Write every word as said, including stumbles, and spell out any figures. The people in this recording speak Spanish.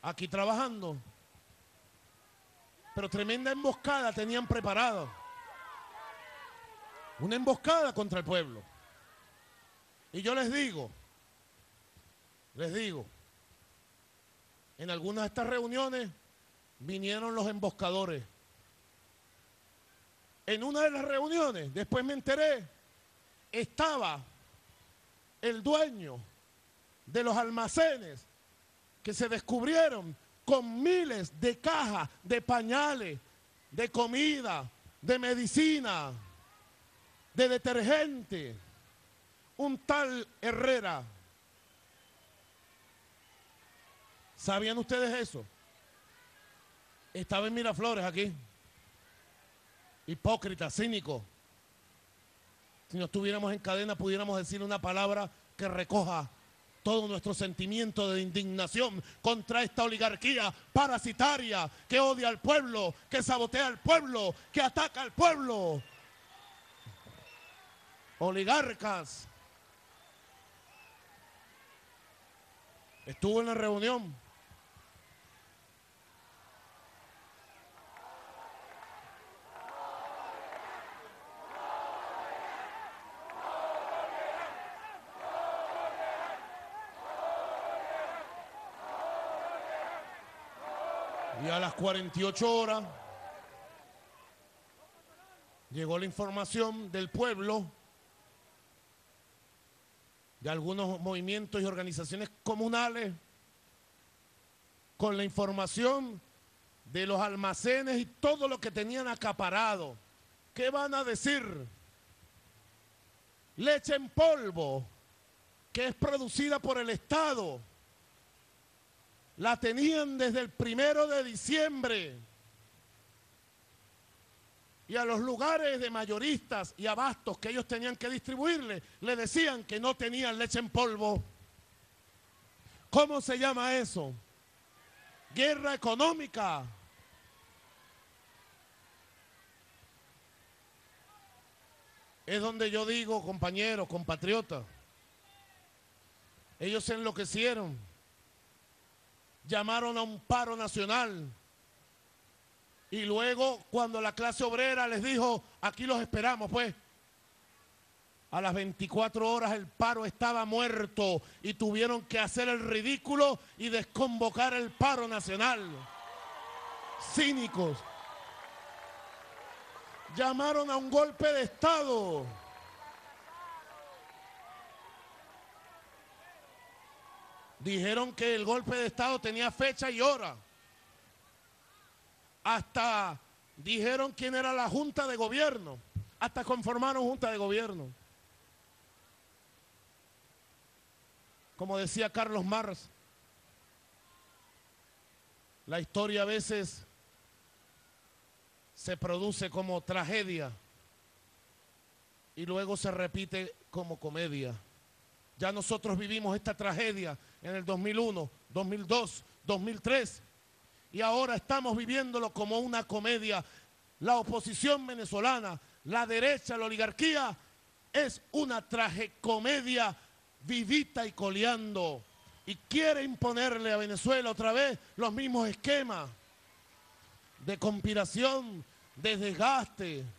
aquí trabajando. Pero tremenda emboscada tenían preparada. Una emboscada contra el pueblo. Y yo les digo, les digo, en algunas de estas reuniones vinieron los emboscadores. En una de las reuniones, después me enteré, estaba el dueño de los almacenes que se descubrieron con miles de cajas de pañales, de comida, de medicina, de detergente. Un tal Herrera. ¿Sabían ustedes eso? Estaba en Miraflores aquí. Hipócrita, cínico. Si no estuviéramos en cadena, pudiéramos decir una palabra que recoja todo nuestro sentimiento de indignación contra esta oligarquía parasitaria que odia al pueblo, que sabotea al pueblo, que ataca al pueblo. Oligarcas. Estuvo en la reunión. Y a las cuarenta y ocho horas llegó la información del pueblo, de algunos movimientos y organizaciones comunales, con la información de los almacenes y todo lo que tenían acaparado. ¿Qué van a decir? Leche en polvo, que es producida por el Estado. La tenían desde el primero de diciembre. Y a los lugares de mayoristas y abastos que ellos tenían que distribuirle, le decían que no tenían leche en polvo. ¿Cómo se llama eso? Guerra económica. Es donde yo digo, compañeros, compatriotas, ellos se enloquecieron. Llamaron a un paro nacional. Y luego, cuando la clase obrera les dijo, aquí los esperamos, pues, a las veinticuatro horas el paro estaba muerto y tuvieron que hacer el ridículo y desconvocar el paro nacional. Cínicos. Llamaron a un golpe de Estado. Dijeron que el golpe de Estado tenía fecha y hora. Hasta dijeron quién era la Junta de Gobierno. Hasta conformaron Junta de Gobierno. Como decía Carlos Marx, la historia a veces se produce como tragedia y luego se repite como comedia. Ya nosotros vivimos esta tragedia en el dos mil uno, dos mil dos, dos mil tres y ahora estamos viviéndolo como una comedia. La oposición venezolana, la derecha, la oligarquía, es una tragicomedia vivita y coleando y quiere imponerle a Venezuela otra vez los mismos esquemas de conspiración, de desgaste,